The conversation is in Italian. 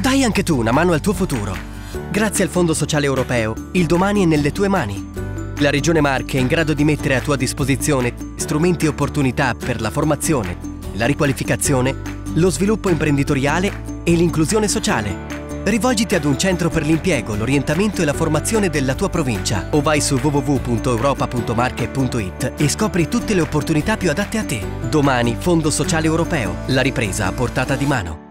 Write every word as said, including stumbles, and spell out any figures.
Dai anche tu una mano al tuo futuro. Grazie al Fondo Sociale Europeo, il domani è nelle tue mani. La Regione Marche è in grado di mettere a tua disposizione strumenti e opportunità per la formazione, la riqualificazione, lo sviluppo imprenditoriale e l'inclusione sociale. Rivolgiti ad un centro per l'impiego, l'orientamento e la formazione della tua provincia o vai su w w w punto europa punto marche punto i t e scopri tutte le opportunità più adatte a te. Domani Fondo Sociale Europeo, la ripresa a portata di mano.